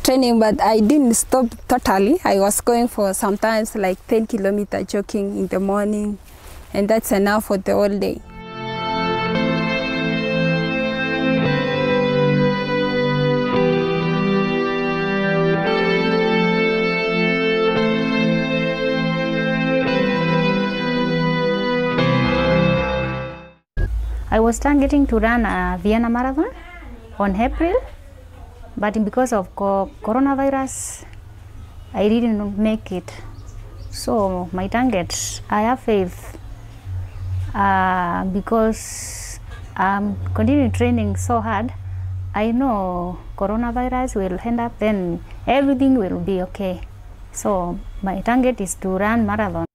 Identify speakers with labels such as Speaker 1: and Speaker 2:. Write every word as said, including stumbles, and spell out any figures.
Speaker 1: training, but I didn't stop totally. I was going for sometimes like ten kilometer jogging in the morning, and that's enough for the whole day.
Speaker 2: I was targeting to run a Vienna Marathon on April, but because of co coronavirus, I didn't make it. So my target, I have faith uh, because I'm continuing training so hard. I know coronavirus will end up, then everything will be okay. So my target is to run marathon.